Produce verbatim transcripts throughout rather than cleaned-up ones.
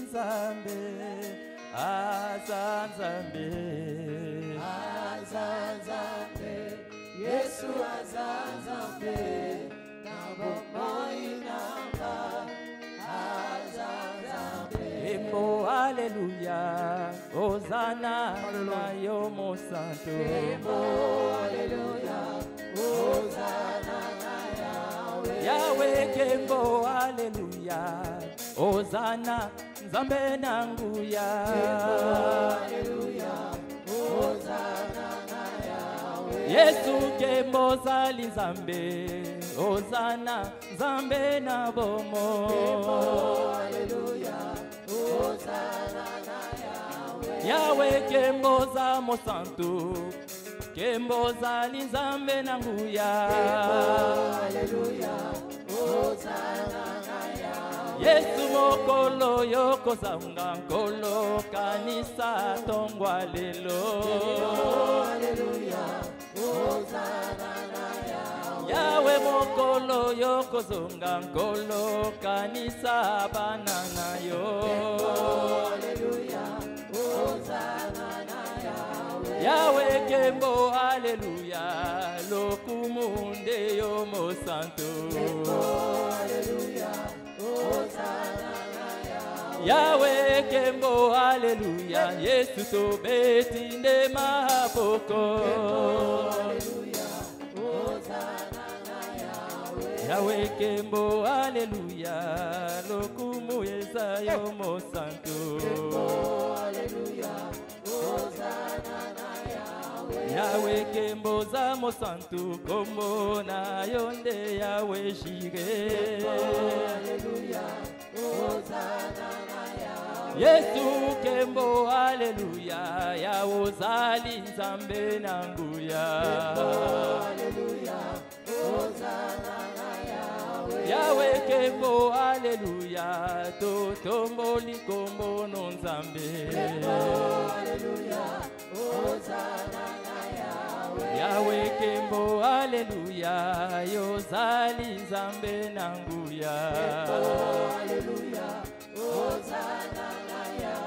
Nzambe, aza Nzambe, aza Nzambe, Yesu aza Nzambe, na bomoi nanga, aza Nzambe. Embo Alleluia, Hosanna na yo mo santo. Embo Alleluia, Hosanna na Yahweh. Yahweh Kembo Alleluia, Hosanna Nzambe nanguya. Kembo Alleluia, Hosanna na Yahweh. Yesu Kembo zali Nzambe, Hosanna Nzambe na bomo. Kembo Alleluia, Hosanna na Yahweh. Yahweh Kembo za mo santo, Kembo zali Nzambe nanguya. Kembo Alleluia, Hosanna na Yahweh. Yesu mokolo yoko zanga nkolo kanisa tongwa lelo. Kembo Alleluia, Hosanna na Yahweh. Yahweh mokolo yoko zonga nkolo kanisa banana yo. Kembo Alleluia, Hosanna na Yahweh. Yahweh Kembo Alleluia, lokumunde yo mo santo. Kembo Alleluia, Hosanna na Yahweh. Yahweh Kembo Alleluia, Yesu to beti nde maboko. Kembo Alleluia, Hosanna na Yahweh. Yahweh Kembo Alleluia, lokumu yeza yo mo santo. Kembo Alleluia, Hosanna na Yahweh. Yahweh Kembo za mo santo, kombo na yonde Yahweh shige. Kembo Alleluia, Hosanna na Yahweh. Yesu Kembo Alleluia, Yahweh zali Nzambe nanguya. Kembo Alleluia, Hosanna na Yahweh. Yahweh Kembo Alleluia, totomboli kombo no Nzambe. Kembo Alleluia, Hosanna na Yahweh. Yahweh Kembo Alleluia, yo zali Nzambe nanguya. Kembo Alleluia, Hosanna na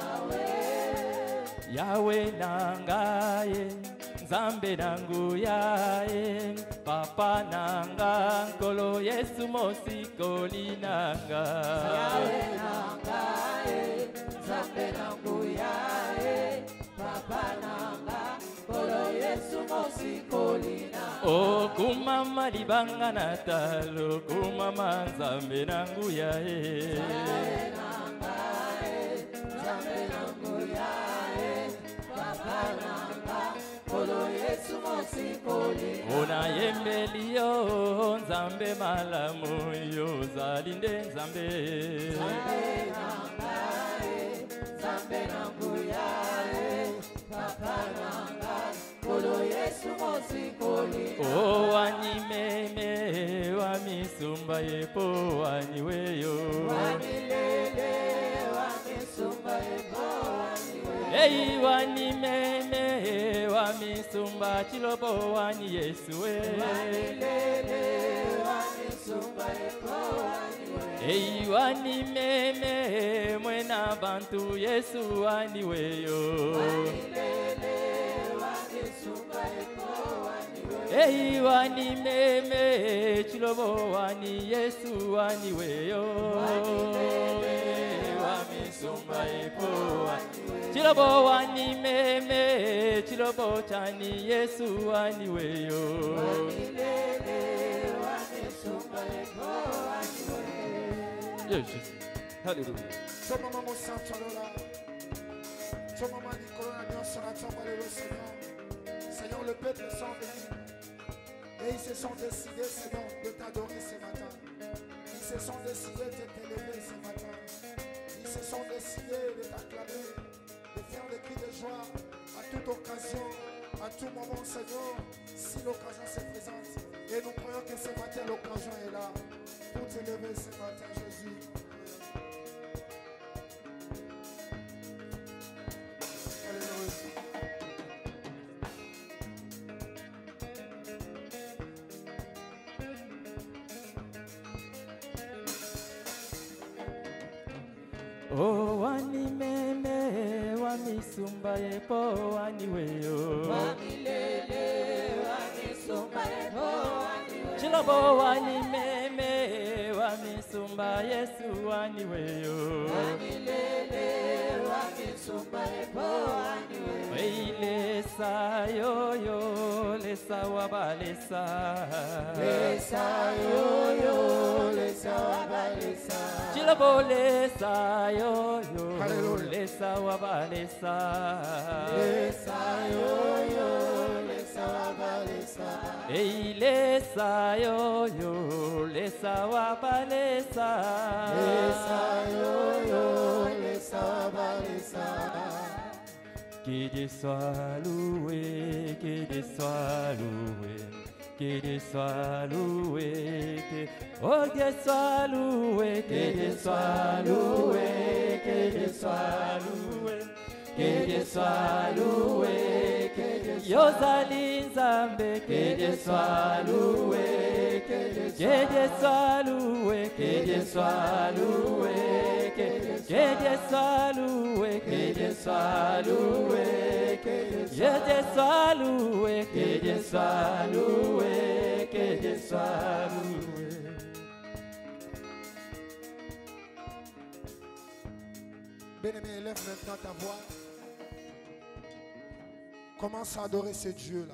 Yahweh. Yahweh nangaye, Nzambe nanguyaye, Papa nanga nkolo Yesu mosikoli nanga. Yahweh nangaye, Nzambe nanguyaye, Papa nanga nkolo Yesu mosikoli nanga. O kumama libanga natalo, kumama Nzambe nanguyaye. Yahweh nangaye, Nzambe nanguyaye, Papa nanga nkolo Yesu mosikoli nanga. Ona yembeli yo Nzambe malamu yo zalinde Nzambe. Yahweh nangaye, Nzambe nanguyaye, Papa nanga nkolo Yesu mosikoli nanga. O wanimeme wamisumba yepo waniweyo. Wanilele wamisumba yepo waniweyo. Ei wanimeme wamisumba chilobo wani Yesu we. Wanilele wamisumba yepo waniweyo. Ei wanimeme mwena bantu Yesu waniweyo. Wanilele wamisumba yepo waniweyo. Ei wanimeme chilobo wani Yesu waniweyo. Wamisumba yepo waniweyo. Chilobo wanimeme chilobo chani Yesu waniweyo. Wanilele wamisumba yepo waniweyo. Yes, Jesus. Hallelujah. Soma mama santo alola. Soma mama Nicolas Nyonso na tombe le Seigneur. Seigneur, le peuple sont venus. Et ils se sont décidés, Seigneur, de t'adorer ce matin. Ils se sont décidés de t'élever ce matin. Ils se sont décidés de t'acclamer, de faire des cris de joie à toute occasion, à tout moment, Seigneur, si l'occasion se présente. Et nous croyons que ce matin, l'occasion est là pour t'élever ce matin, Jésus. Alléluia. Oh wani meme wani sumba epo wani weyo. Wani lele wani sumba epo wani weyo. Chilabo wani meme wani sumba Yesu wani weyo. Wani lele wani sumba epo wani weyo. Lesa yo yo lesa waba lesa. Lesa yo yo lesa waba lesa. Chilabo lesa yo yo Hallelujah. lesa waba lesa. Lesa yo yo lesa waba lesa. Ei lesa yo yo lesa waba lesa. Lesa yo yo lesa waba lesa. Que Dieu soit loué, que Dieu soit loué, que Dieu soit loué, que oh Dieu soit loué, que Dieu soit loué, que Dieu soit loué, que Dieu soit loué, que Dieu Yozali Nzambe, que Dieu soit loué, que Dieu soit loué, que Dieu soit loué, que Dieu soit loué, que Dieu soit loué, que Dieu soit loué, que Dieu soit loué, que Dieu soit loué. Bien-aimé, élève maintenant ta voix. Commence à adorer ce Dieu-là.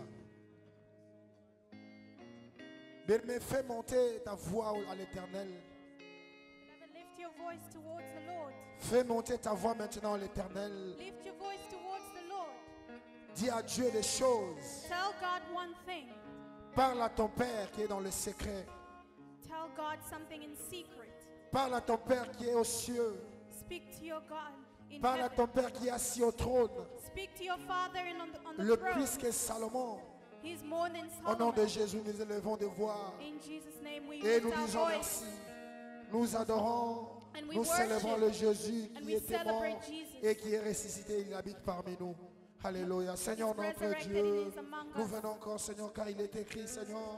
Bien-aimé, fais monter ta voix à l'Éternel. Beloved, lift your voice towards the Lord. Fais monter ta voix maintenant à l'Éternel. Lift your voice towards the Lord. Dis à Dieu des choses. Tell God one thing. Parle à ton Père qui est dans le secret. Tell God something in secret. Parle à ton Père qui est aux cieux. Speak to your God in Parle à heaven. ton Père qui est assis au trône. Speak to your Father in on the, on the Le throne. plus que Salomon. He's more than Au nom Solomon. de Jésus, nous élevons de voix. In Jesus' name we Et lift nous our disons voice. merci. Nous adorons. And we Nous célébrons le worship. Jésus And qui we était mort celebrate Jesus. et qui est ressuscité. Il habite parmi nous. Alléluia. Seigneur, notre resurrected Dieu, and is among nous us. venons encore, Seigneur, car il est écrit, Seigneur,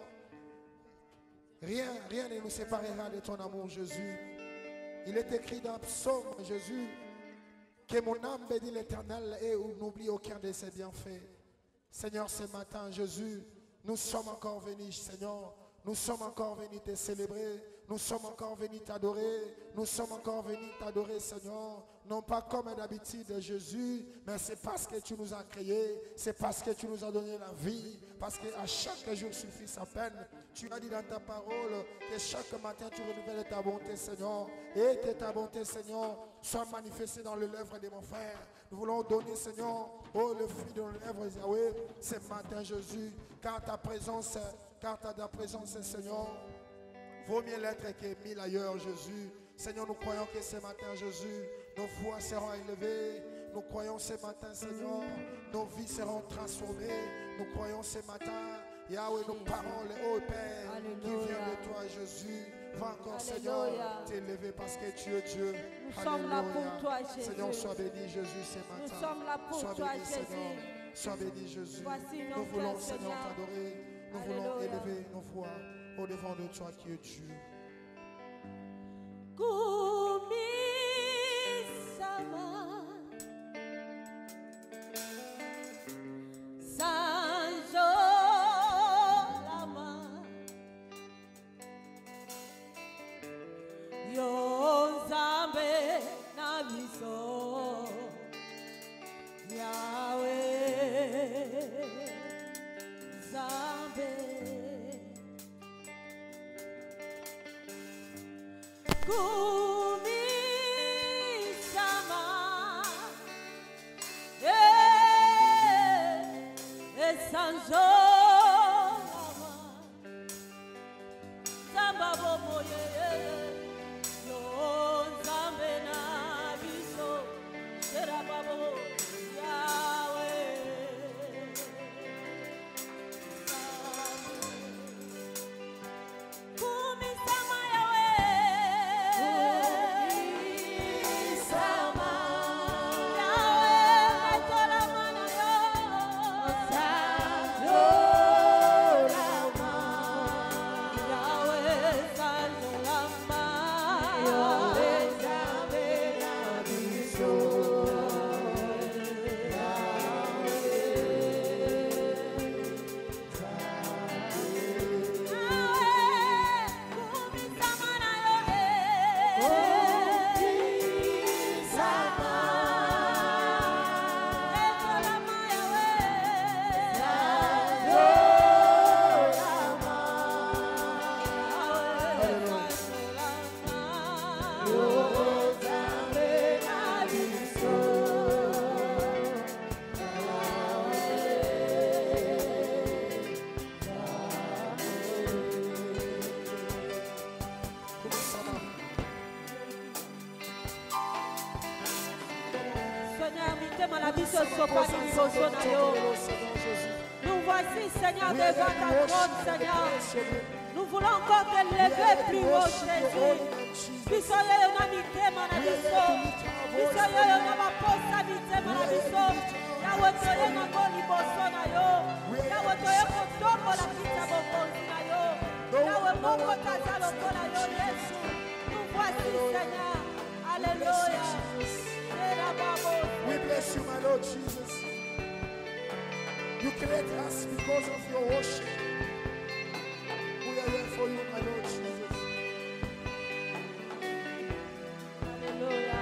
rien, rien ne nous séparera de ton amour, Jésus. Il est écrit dans Psaume, Jésus, que mon âme bénit l'Éternel et n'oublie aucun de ses bienfaits. Seigneur, ce matin, Jésus, nous sommes encore venus, Seigneur. Nous sommes encore venus te célébrer. Nous sommes encore venus t'adorer. Nous sommes encore venus t'adorer, Seigneur. Non pas comme d'habitude, Jésus, mais c'est parce que tu nous as créés. C'est parce que tu nous as donné la vie. Parce qu'à chaque jour suffit sa peine. Tu as dit dans ta parole que chaque matin tu renouvelles ta bonté, Seigneur. Et que ta bonté, Seigneur, soit manifestée dans le lèvres de mon frère. Nous voulons donner, Seigneur, oh, le fruit de nos lèvres, Yahweh, ce matin, Jésus. Car ta présence, car ta présence, Seigneur, vaut mieux l'être que mille ailleurs, Jésus. Seigneur, nous croyons que ce matin, Jésus, nos voix seront élevées. Nous croyons ce matin, Seigneur, nos vies seront transformées. Nous croyons ce matin, Yahweh, nos paroles, oh Père, Alléluia. qui viennent de toi, Jésus. Va encore, Seigneur, Alléluia. t'élever parce que tu es Dieu. Nous sommes là pour toi, Jésus. Seigneur, sois béni, Jésus, ce matin. Nous sommes là pour sois toi, béni, Jésus. Seigneur. Sois béni, Jésus. Voici nos Nous voulons, cœurs, Seigneur, Seigneur. t'adorer. Nous voulons Alléluia. élever nos voix au devant de toi qui es Dieu. Kumisama Sanjolama Yonzambe Nabiso Yahweh Zambe Kumisama eh Sanjolama Zamba bobo ye yo zambe na biso sera babo Yahweh Kumisama Yahweh mitema na biso sopani liboso na yo. Nous voici, Seigneur, devant ta trône, Seigneur. Nous voulons encore te lever plus haut, Jésus. Biso yo na mitema na biso. Biso yo na baposa mitema na biso. Yawe toye na go liboso na yo. Yawe toye kotombola kita bokonzi na yo. Yawe moko tata lokola yo, Yesu. Nous voici, Seigneur. Alléluia. We bless you, my Lord Jesus. You create us because of your worship. We are here for you, my Lord Jesus. Hallelujah.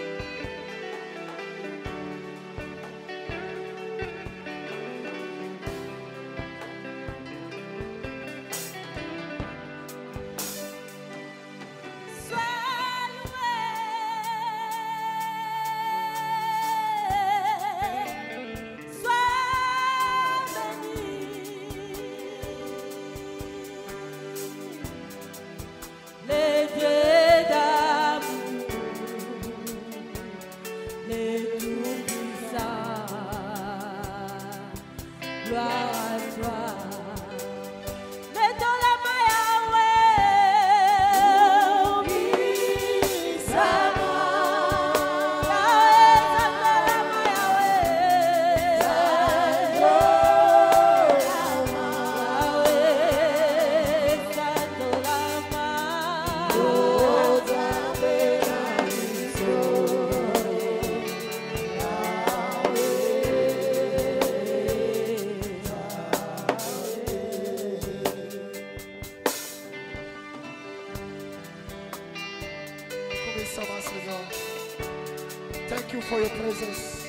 Thank you for your presence.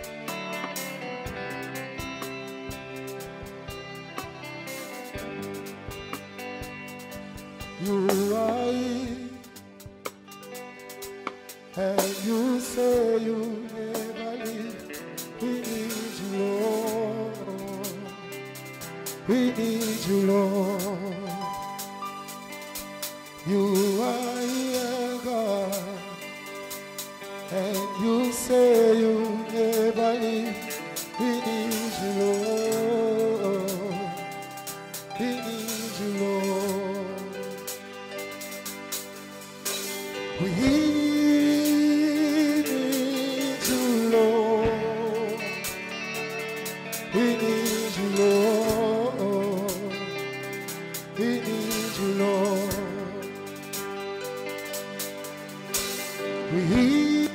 You are here, and you say you never leave. We need you, Lord. We need you, Lord. You are here, God. And you say you never leave. We need you, Lord. We need you, Lord. We need you, Lord. We need you, Lord. We need you, Lord. We need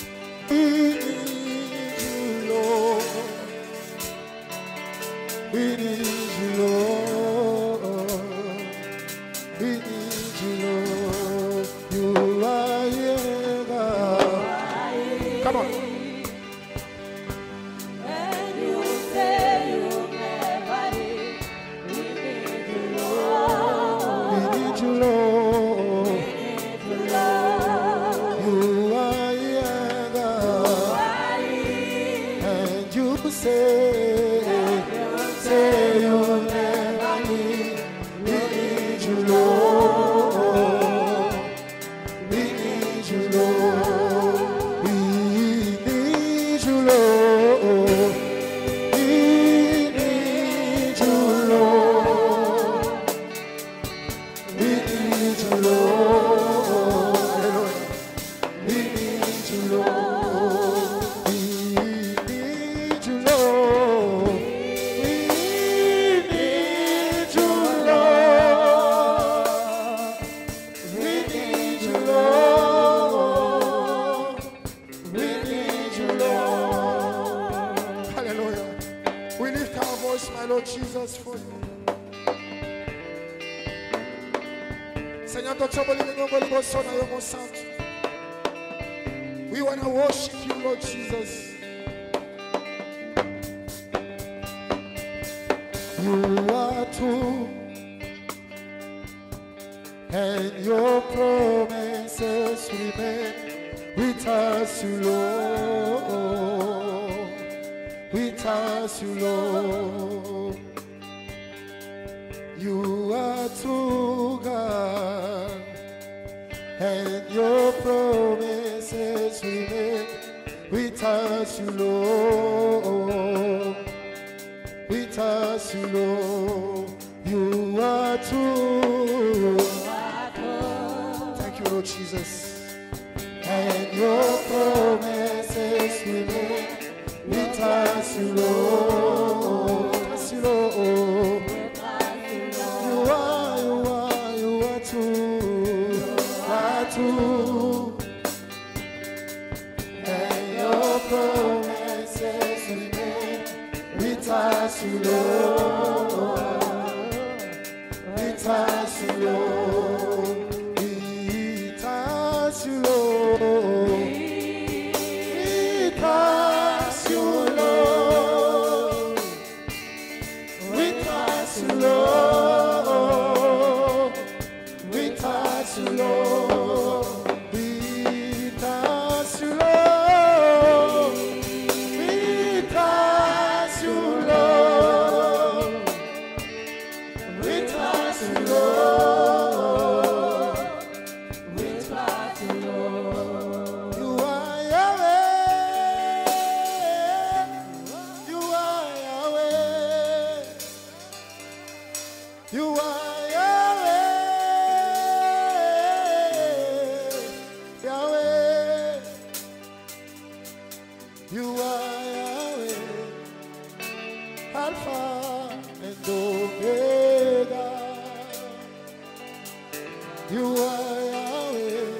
We need you, Lord. We need you, Lord. You are here, God. Come on. And you say you never leave. We need you, Lord. We need you, Lord. We need you, Lord. You are here, God. And you say Say you never leave. We need you, Lord. We need you, Lord. We need you, Lord. We need you, Lord. We need you, Lord. We need you, Lord. We need you, Lord. Lord Jesus, for you. Seigneur, we want to worship you, Lord Jesus. You are true, and your promises remain with us, you Lord. With us, you Lord. You are true, God, and your promises remain We touch you, Lord. We touch you, Lord. You are true. Thank you, Lord Jesus. And your promises remain. We touch you, Lord. Touch you, Lord. You are, you are, you are true. You are true. And your promises remain. We touch you, Lord. We touch you, Lord. We touch you, Lord. We touch you, Lord. We touch you, Lord. We touch you, Lord. We touch you, Lord. We touch you, Lord. We touch you, Lord. We touch you, Lord. You are Yahweh. You are Yahweh. You are Yahweh. Yahweh. You are Yahweh. Alpha and Omega. You are Yahweh,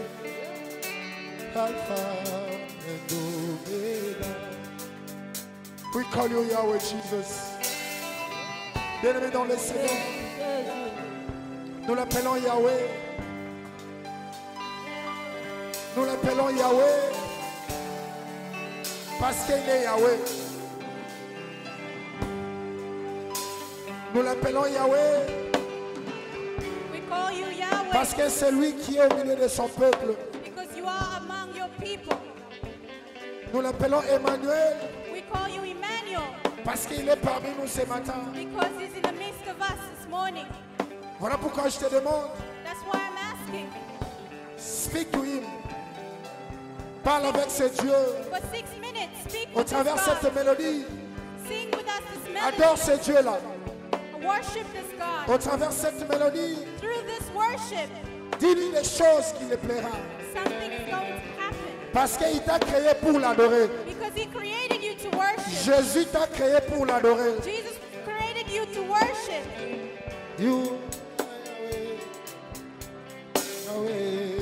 Alpha and Omega. We call you Yahweh, Jesus. Bien-aimé dans le Seigneur, nous l'appelons Yahweh. Nous l'appelons Yahweh parce qu'il est Yahweh. Nous l'appelons Yahweh We call you Yahweh parce que c'est lui qui est au milieu de son peuple. because you are among your people. Nous l'appelons Emmanuel We call you Emmanuel parce qu'il est parmi nous ce matin. because he's in the midst of us this morning. Voilà pourquoi je te demande, That's why I'm asking. speak to him. Parle avec ce Dieu For six minutes, speak au with travers de this cette God. mélodie. Sing with us this melody. Adore ce Dieu-là. Worship this God. Au travers de cette mélodie, Through this worship, dis-lui les choses qui lui plaira. something is going to happen Parce qu'il t'a créé pour l'adorer. because he created you to worship. Jésus t'a créé pour l'adorer. Jesus created you to worship. You are Yahweh.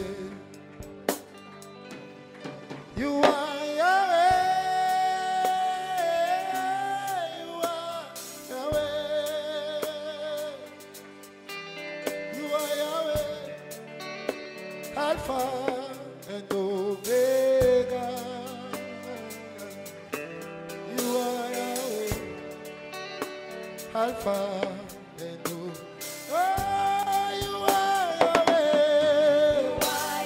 You are Yahweh. You are Yahweh. You are Yahweh. Alpha and Omega. You are Yahweh. Alpha and Omega. Oh, you are Yahweh. You are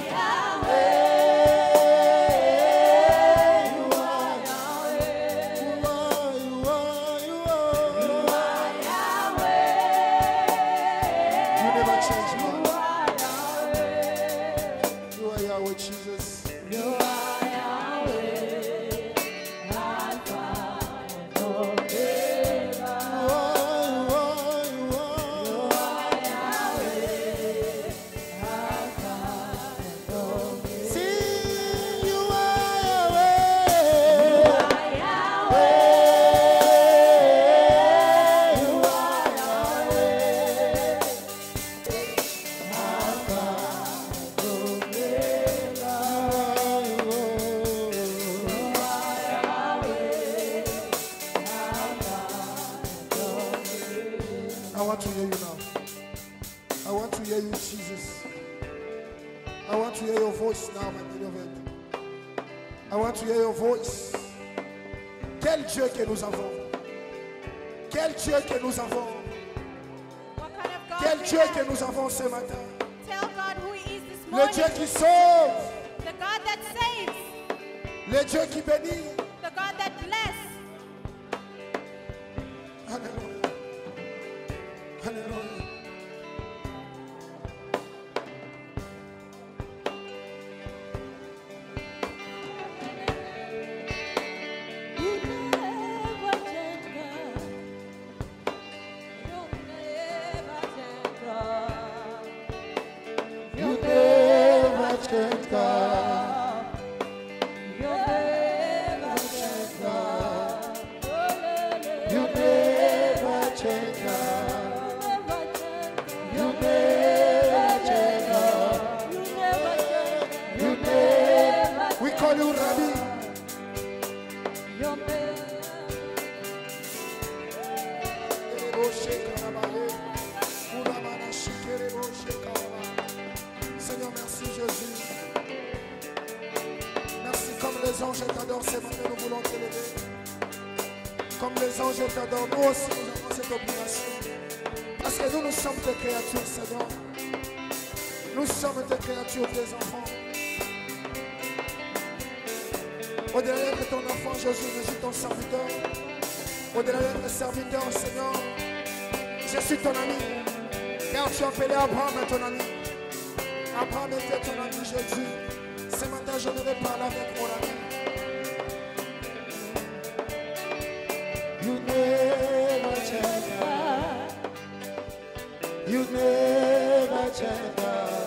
Yahweh. You are Yahweh. You are, you are, you are. You are Yahweh. You never change, man. You are Yahweh, Jesus. You are I want to hear you now. I want to hear you, Jesus. I want to hear your voice now, my beloved. I want to hear your voice. Quel Dieu que nous avons. Quel Dieu que nous avons. What kind of God Quel we Dieu have? que nous avons ce matin. Tell God who he is this Le morning. Dieu qui sauve. The God that saves. Le Dieu qui bénit. The God that bless. Alléluia. Alléluia. vie. Your name. Seigneur, merci Jésus. Merci comme les anges t'adorent ce matin, nous voulons t'élever. Comme les anges t'adorent, nous aussi nous avons cette obligation. Parce que nous, nous sommes tes créatures, Seigneur. Nous sommes tes créatures, tes enfants. Au-delà d'être ton enfant, Jésus, je suis ton serviteur. Au-delà d'être serviteur, Seigneur, je suis ton ami. Car tu as appelé Abraham à ton ami. Abraham était ton ami, Jésus. Ce matin, je vais parler avec mon ami. You never change. You never change.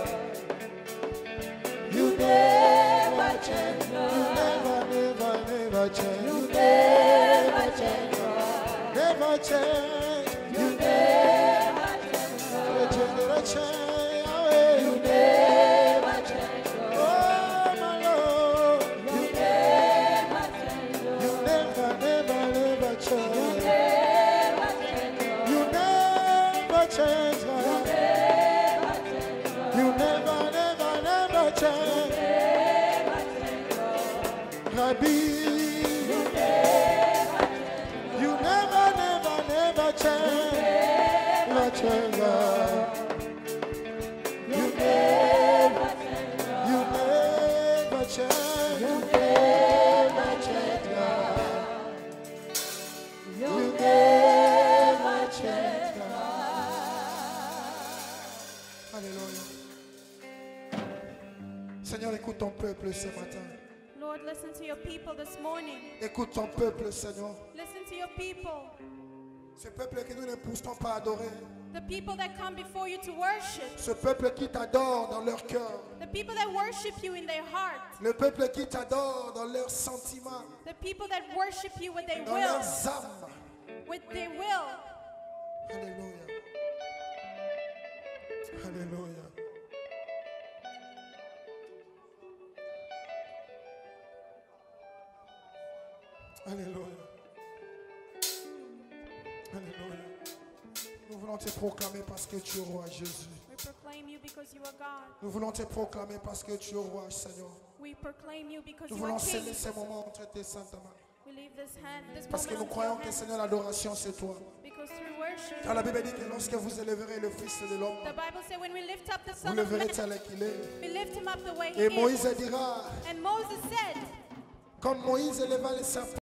You never change. You never, never, never change. You never change. Never change. You never change. Never change. You never change. Oh, my Lord. You never change. You never, never, never change. You never change. You never, never, never change. Rabbi, you never, you never, never, never change. Never change. You never, you never change. You never change. You never change. Alléluia. Seigneur, écoute ton peuple ce matin. Lord, listen to your people this morning. Écoute ton peuple, Seigneur. Listen to your people. Ce peuple que nous ne poussons pas adorer. The people that come before you to worship. Ce peuple qui t'adore dans leur cœur. The people that worship you in their heart. Le peuple qui t'adore dans leurs sentiments. The people that worship you with their Dans will. leurs âmes. With their will. Alléluia. Alléluia. Alléluia. Alléluia. Nous voulons te proclamer parce que tu es roi, Jésus. We proclaim you because you are God. Nous voulons te proclamer parce que tu es roi, Seigneur. We proclaim you because Nous you are voulons King. sceller ces moments entre tes saintes mains. We leave this hand, this Parce que moment nous into croyons your que, hands. Seigneur, l'adoration, c'est toi. Because through worship, Car la Bible dit que lorsque vous élèverez le Fils de l'homme, the Bible says when we lift up the vous Son le of Man, verrez tel qu'il est. we lift him up the way he Et is. Moïse dira, And Moses said, comme Moïse éleva le serpent